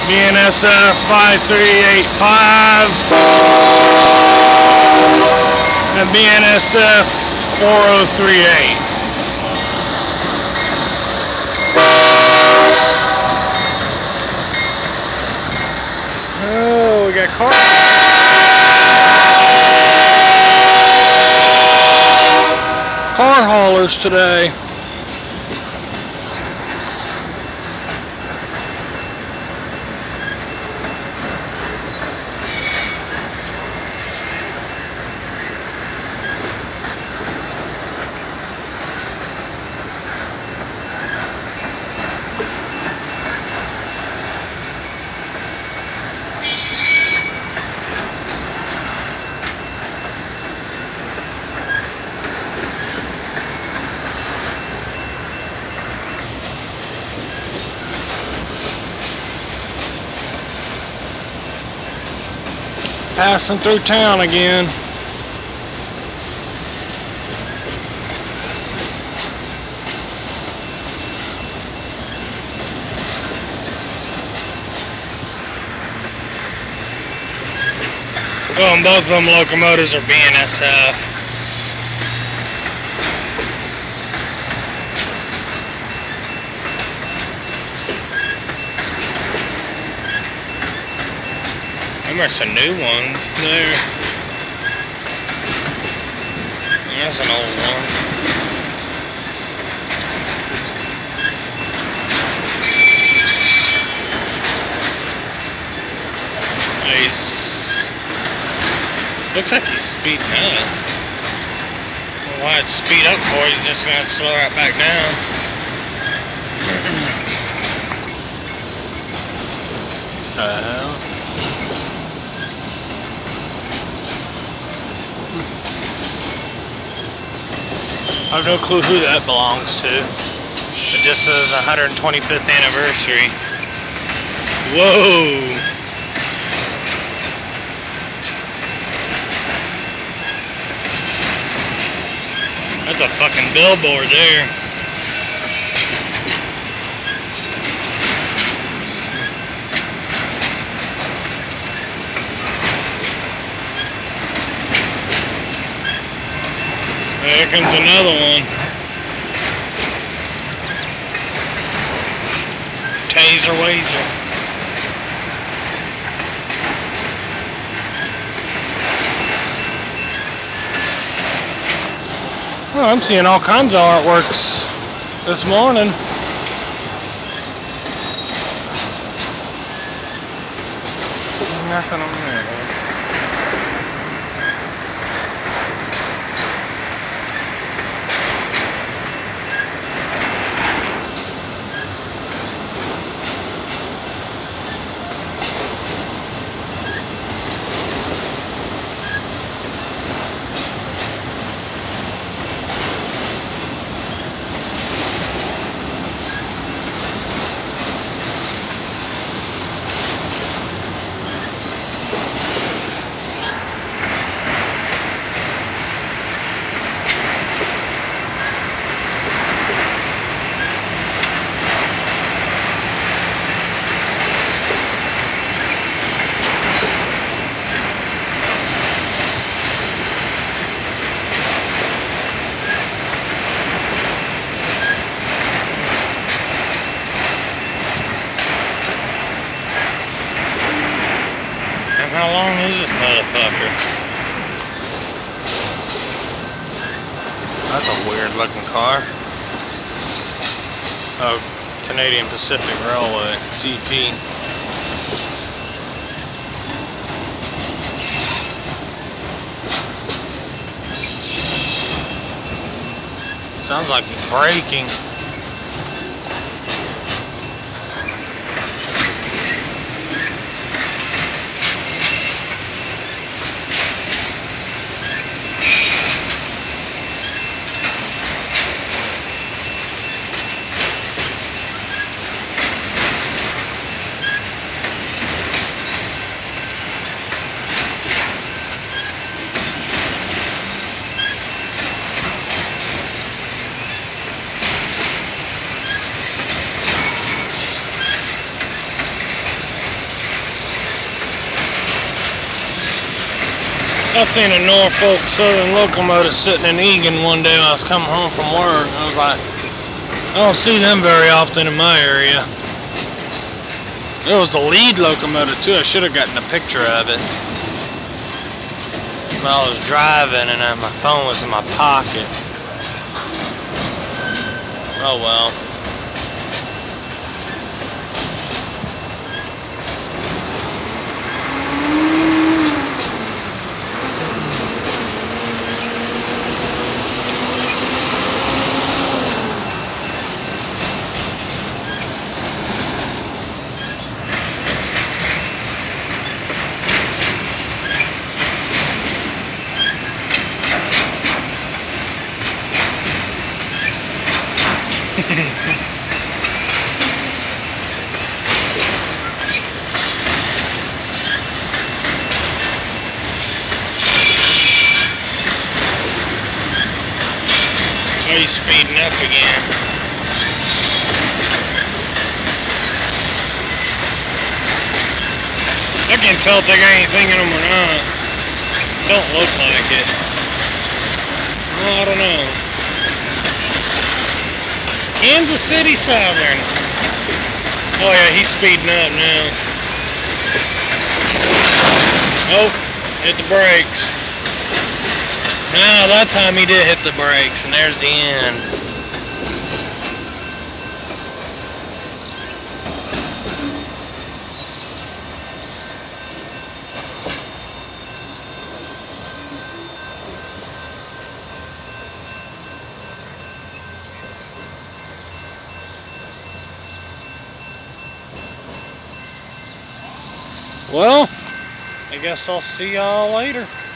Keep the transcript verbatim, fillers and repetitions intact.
B N S F five three eight five and B N S F four oh three eight. Oh, we got car. Car haulers today. Passing through town again. Well, and both of them locomotives are B N S F. There's some new ones there. That's an old one. He's looks like he's speeding up. I don't know why I'd speed up for. He's just gonna slow right back down. Uh hell. I have no clue who that belongs to. It just says one hundred twenty-fifth anniversary. Whoa! That's a fucking billboard there. Here comes another one. Taser Wazer. Well, I'm seeing all kinds of artworks this morning. Nothing on there. How long is this motherfucker? That's a weird looking car. Oh, Canadian Pacific Railway, C P. Sounds like he's braking. I seen a Norfolk Southern locomotive sitting in Egan one day when I was coming home from work. I was like, I don't see them very often in my area. It was a lead locomotive too. I should have gotten a picture of it. I was driving and uh, my phone was in my pocket. Oh well. Oh, he's speeding up again. I can't tell if they got anything in them or not. Don't look like it. Well, I don't know. Kansas City Southern. Oh yeah, he's speeding up now. Oh, hit the brakes. Now that time he did hit the brakes, and there's the end. Well, I guess I'll see y'all later.